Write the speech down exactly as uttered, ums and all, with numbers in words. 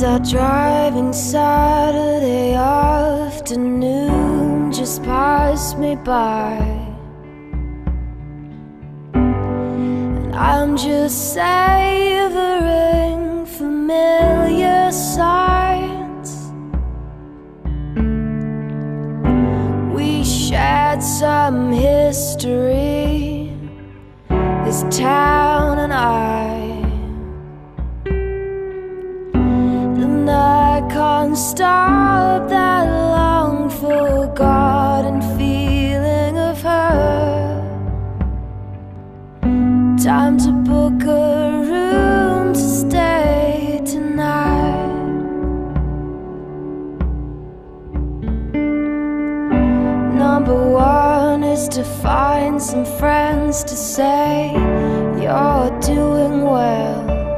As I driving Saturday afternoon just passed me by, and I'm just savoring familiar sights. We shared some history, this town and I. I can't stop that long forgotten feeling of her. Time to book a room to stay tonight. Number one is to find some friends to say you're doing well.